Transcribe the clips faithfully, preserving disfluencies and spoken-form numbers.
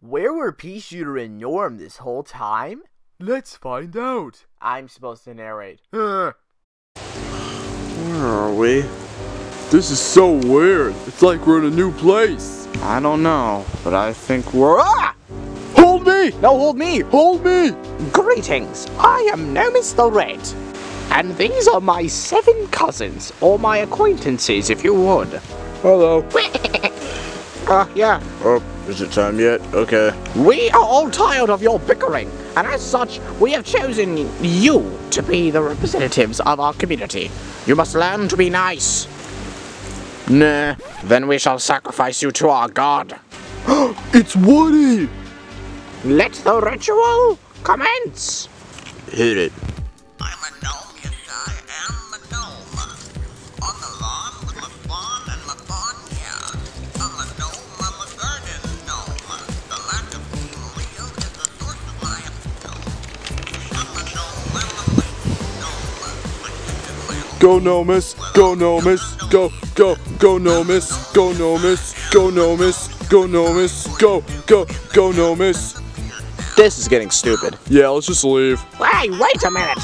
Where were Peashooter and Norm this whole time? Let's find out. I'm supposed to narrate. Uh. Where are we? This is so weird. It's like we're in a new place. I don't know, but I think we're... Ah! Hold me! No, hold me! Hold me! Greetings, I am Gnome the Red, and these are my seven cousins, or my acquaintances if you would. Hello. uh, yeah. Oh, is it time yet? Okay. We are all tired of your bickering, and as such, we have chosen you to be the representatives of our community. You must learn to be nice. Nah, then we shall sacrifice you to our god. It's Woody! Let the ritual commence! Hit it. I'm a gnome, yes, I am a gnome. On the lawn with my fawn and my fawn, yeah. I'm a gnome, I'm a garden gnome. The lack of being real is the source of my appeal. I'm a gnome, I'm a mighty gnome. Go Gnomus, go Gnomus, go, go, go Gnomus, go Gnomus, go Gnomus, go Gnomus, go, go, go Gnomus. This is getting stupid. Yeah, let's just leave. Hey, wait a minute!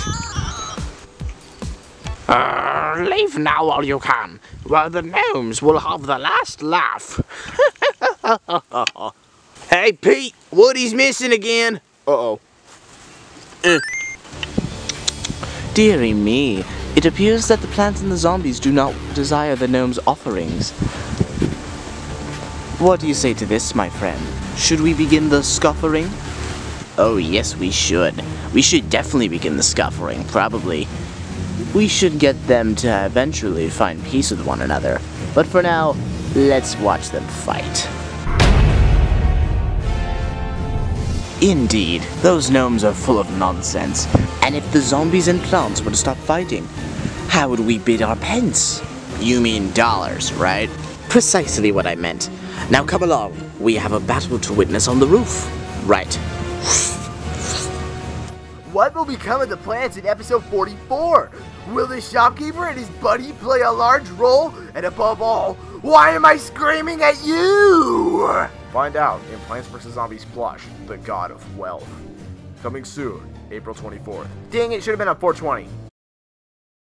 Uh, leave now while you can, where the gnomes will have the last laugh. Hey, Pete! Woody's missing again! Uh-oh. Eh. Dearie me, it appears that the plants and the zombies do not desire the gnome's offerings. What do you say to this, my friend? Should we begin the scuffering? Oh yes, we should. We should definitely begin the scuffering, probably. We should get them to eventually find peace with one another. But for now, let's watch them fight. Indeed, those gnomes are full of nonsense. And if the zombies and plants were to stop fighting, how would we bid our pence? You mean dollars, right? Precisely what I meant. Now come along. We have a battle to witness on the roof. Right. What will become of the plants in episode forty-four? Will the shopkeeper and his buddy play a large role? And above all, why am I screaming at you? Find out in Plants versus. Zombies Plush, the God of Wealth. Coming soon, April twenty-fourth. Dang, it should have been on four twenty.